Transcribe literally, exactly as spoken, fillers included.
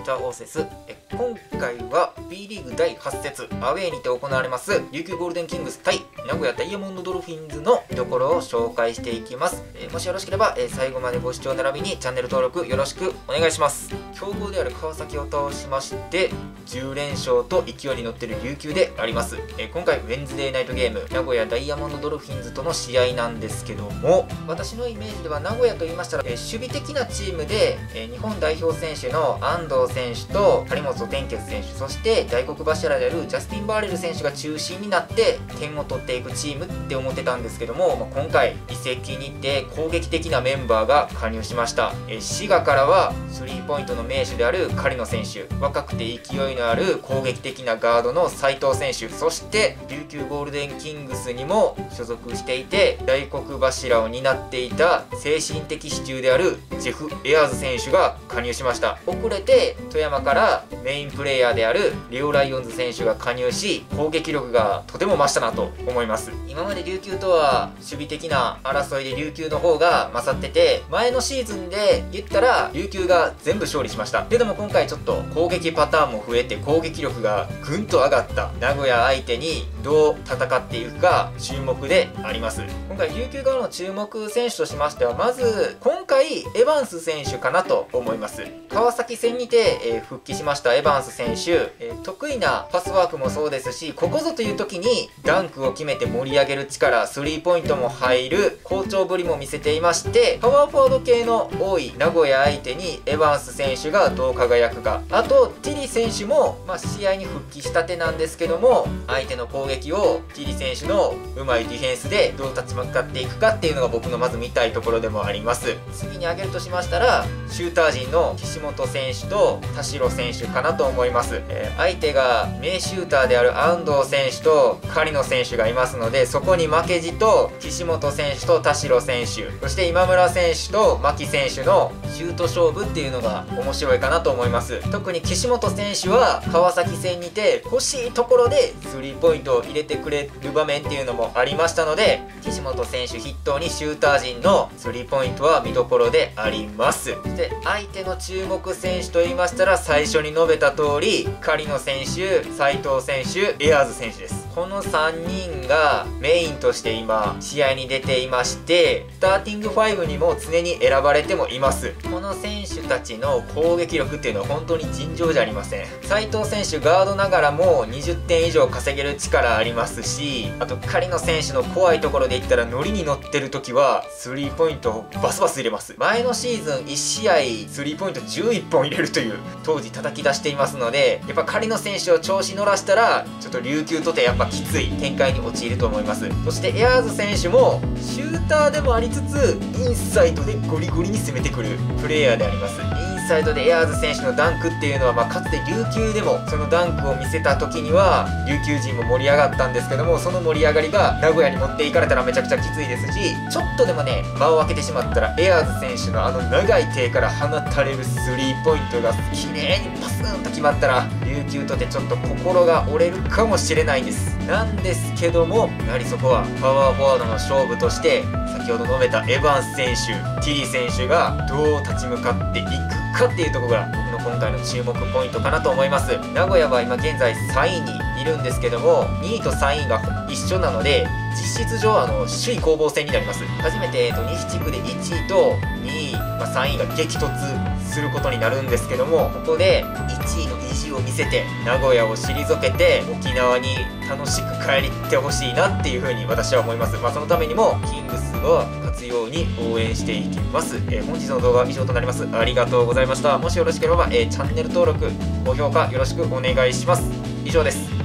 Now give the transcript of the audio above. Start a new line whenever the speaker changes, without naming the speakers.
ターオーセス。え今回は B リーグだいはち節アウェーにて行われます琉球ゴールデンキングス対名古屋ダイヤモンドドルフィンズの見どころを紹介していきます。えもしよろしければ、え最後までご視聴並びにチャンネル登録よろしくお願いします。強豪である川崎を倒しましてじゅう連勝と勢いに乗っている琉球であります。え今回ウェンズデーナイトゲーム名古屋ダイヤモンドドルフィンズとの試合なんですけども、私のイメージでは名古屋と言いましたら、え守備的なチームで、え日本代表選手の安藤選手と張本天傑選手、そして大黒柱であるジャスティン・バーレル選手が中心になって点を取っていくチームって思ってたんですけども、まあ、今回移籍にて攻撃的なメンバーが加入しました。え滋賀からはスリーポイントの名手である狩野選手、若くて勢いのある攻撃的なガードの斉藤選手、そして琉球ゴールデンキングスにも所属していて大黒柱を担っていた精神的支柱であるジェフ・エアーズ選手が加入しました。遅れて富山からメインプレイヤーであるリオライオンズ選手が加入し、攻撃力がとても増したなと思います。今まで琉球とは守備的な争いで琉球の方が勝ってて、前のシーズンで言ったら琉球が全部勝利しました。けども今回ちょっと攻撃パターンも増えて攻撃力がぐんと上がった名古屋相手にどう戦っていくか注目であります。今回琉球側の注目選手としましては、まず今回エヴァンス選手かなと思います。川崎戦にて、えー、復帰しましたエヴァンス選手、えー、得意なパスワークもそうですし、ここぞという時にダンクを決めて盛り上げる力、スリーポイントも入る好調ぶりも見せていまして、パワーフォワード系の多い名古屋相手にエヴァンス選手がどう輝くか、あとティリ選手も、まあ、試合に復帰したてなんですけども、相手の攻撃をティリ選手のうまいディフェンスでどう立ち向かっていくかっていうのが僕のまず見たいところでもあります。次に挙げるとしましたらシューター陣の岸本選手と田代選手かなと思います。えー、相手が名シューターである安藤選手と狩野選手がいますので、そこに負けじと岸本選手と田代選手、そして今村選手と牧選手のシュート勝負っていうのが面白いかなと思います。特に岸本選手は川崎戦にて欲しいところでスリーポイントを入れてくれる場面っていうのもありましたので、岸本選手筆頭にシューター陣のスリーポイントは見どころであります。そして相手の注目選手と言いましたら、最初に述べた通り狩野選手、斉藤選手、エアーズ選手です。このさんにんがメインとして今試合に出ていまして、スターティングファイブにも常に選ばれてもいます。この選手たちの攻撃力っていうのは本当に尋常じゃありません。斉藤選手ガードながらもにじゅってん以上稼げる力ありますし、あと狩野選手の怖いところで言ったらノリに乗ってる時はスリーポイントをバスバス入れます。前のシーズンいち試合スリーポイントじゅういっぽん入れるという当時叩き出していますので、やっぱ狩野選手を調子乗らしたらちょっと琉球とてやっぱきつい展開に陥ると思います。そしてエアーズ選手もシューターでもありつつインサイドでゴリゴリに攻めてくるプレイヤーであります。インサイドでエアーズ選手のダンクっていうのは、まあ、かつて琉球でもそのダンクを見せた時には琉球人も盛り上がったんですけども、その盛り上がりが名古屋に持っていかれたらめちゃくちゃきついですし、ちょっとでもね間を空けてしまったらエアーズ選手のあの長い手から放たれるスリーポイントが綺麗にパスンと決まったら琉球とてちょっと心が折れるかもしれないです。なんですけども、やはりそこはパワーフォワードの勝負として先ほど述べたエヴァンス選手、ティリ選手がどう立ち向かっていくかっていうところが僕の今回の注目ポイントかなと思います。名古屋は今現在さんいにいるんですけども、にいとさんいが一緒なので実質上あの首位攻防戦になります。初めて、えー、と西地区でいちいとにい、まあ、さんいが激突することになるんですけども、ここでいちいの意地を見せて名古屋を退けて沖縄に楽しく帰りってほしいなっていう風に私は思います。まあ、そのためにもキングスが勝つように応援していきます。えー、本日の動画は以上となります。ありがとうございました。もしよろしければ、えー、チャンネル登録、高評価よろしくお願いします。以上です。